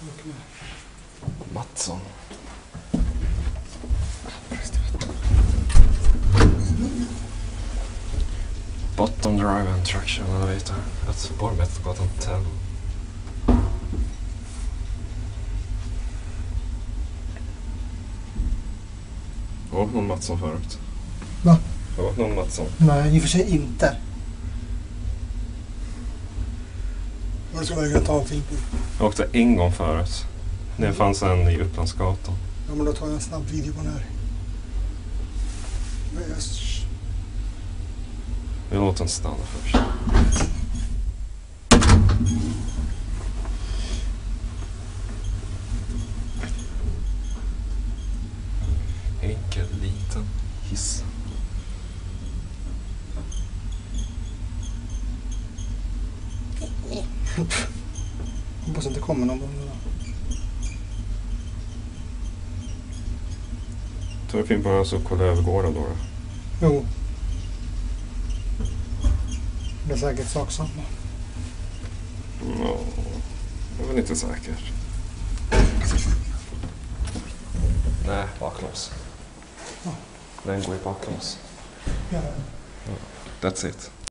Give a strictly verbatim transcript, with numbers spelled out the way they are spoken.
Mattson. Bottom drive and traction elevator at Borgmästargatan tio. Har du varit någon Mattson förut? Va? Har du varit någon Mattson? Nej, i och för sig inte. Vad ska jag ta en film på? Jag åkte en gång förut. Det fanns en i Upplandsgatan. Ja, men då tar jag en snabb video på den här. Yes. Vi låter den stanna först. Enkel liten hiss. Hoppas inte kommer någon gång. Tar du film på den så kolla övergården då? då? Jo. Det är säkert sak samma. No, jag är väl inte säker. Nej, baklås. Ja. Den går i baklås. Ja. That's it.